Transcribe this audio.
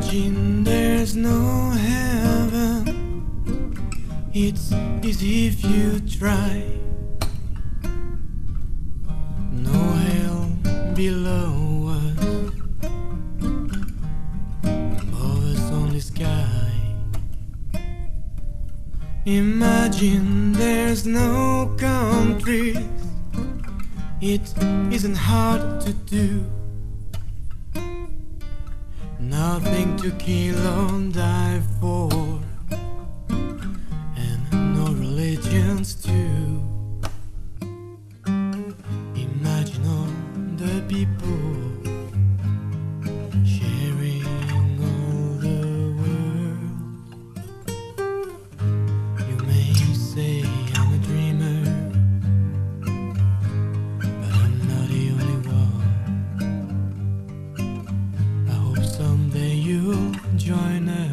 Imagine there's no heaven. It's easy if you try. No hell below us, above us only sky. Imagine there's no countries. It isn't hard to do. Nothing to kill or die for, and no religions too. Imagine all the people sharing all the world. You may say I'm a dreamer, but I'm not the only one. I hope someday you'll join us.